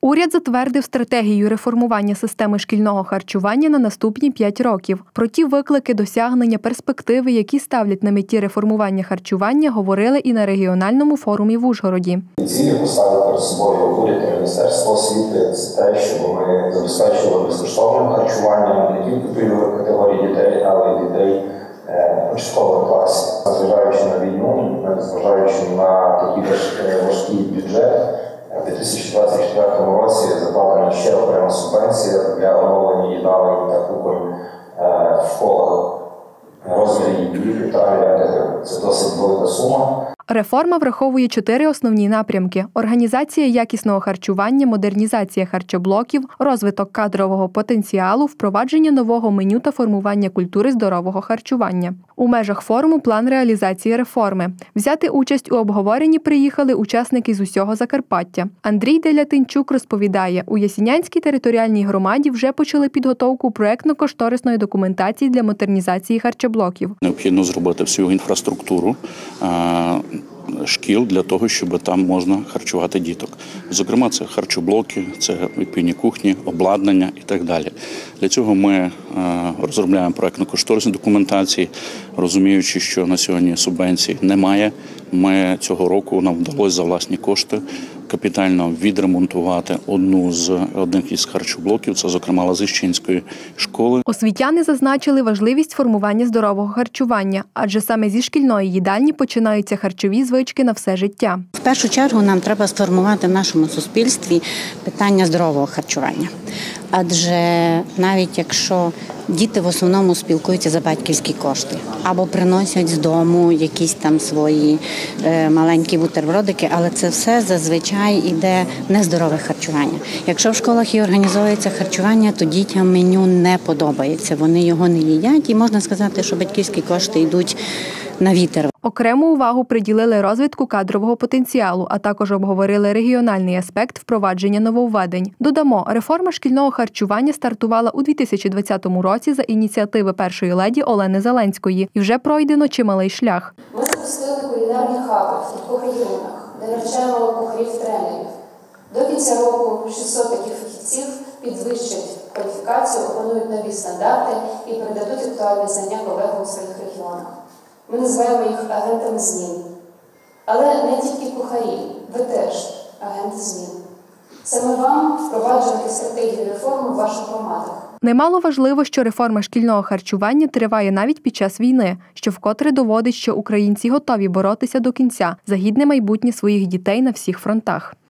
Уряд затвердив стратегію реформування системи шкільного харчування на наступні 5 років. Про ті виклики, досягнення, перспективи, які ставлять на меті реформування харчування, говорили і на регіональному форумі в Ужгороді. Цілі поставили перед собою уряд і Міністерство освіти – це те, щоб ми забезпечували безкоштовним харчуванням не тільки пільгових категорій дітей, але й дітей початкових класів. Незважаючи на війну, незважаючи на такий важкий бюджет, у 2024 році закладена ще окрема субвенція для оновлення їдалень та кухонь в школах в розмірі 1,5 мільярда гривень. Це досить велика сума. Реформа враховує 4 основні напрямки – організація якісного харчування, модернізація харчоблоків, розвиток кадрового потенціалу, впровадження нового меню та формування культури здорового харчування. У межах форуму план реалізації реформи. Взяти участь у обговоренні приїхали учасники з усього Закарпаття. Андрій Делятинчук розповідає, у Ясінянській територіальній громаді вже почали підготовку проєктно-кошторисної документації для модернізації харчоблоків. Необхідно зробити всю інфраструктуру шкіл для того, щоб там можна харчувати діток. Зокрема, це харчоблоки, це відповідні кухні, обладнання і так далі. Для цього ми розробляємо проєктно-кошторисні документації, розуміючи, що на сьогодні субвенцій немає. Ми цього року, нам вдалося за власні кошти капітально відремонтувати один із харчоблоків, це, зокрема, Лазищенської школи. Освітяни зазначили важливість формування здорового харчування, адже саме зі шкільної їдальні починаються харчові звички на все життя. В першу чергу нам треба сформувати в нашому суспільстві питання здорового харчування. Адже навіть якщо діти в основному спілкуються за батьківські кошти або приносять з дому якісь там свої маленькі бутербродики, але це все зазвичай йде нездорове харчування. Якщо в школах і організовується харчування, то дітям меню не подобається, вони його не їдять і можна сказати, що батьківські кошти йдуть на вітер. Окрему увагу приділили розвитку кадрового потенціалу, а також обговорили регіональний аспект впровадження нововведень. Додамо, реформа шкільного харчування стартувала у 2020 році за ініціативи першої леді Олени Зеленської. І вже пройдено чималий шлях. Ми запустили кулінарні хаби в кількох регіонах, де навчаємо кухарів-тренерів. До кінця року 600 таких фахівців підвищать кваліфікацію, опанують нові стандарти і передадуть актуальні знання колегам у своїх регіонах. Ми називаємо їх агентами змін. Але не тільки кухарі, ви теж агенти змін. Саме вам впроваджувати стратегію реформи в ваших громадах. Немало важливо, що реформа шкільного харчування триває навіть під час війни, що вкотре доводить, що українці готові боротися до кінця за гідне майбутнє своїх дітей на всіх фронтах.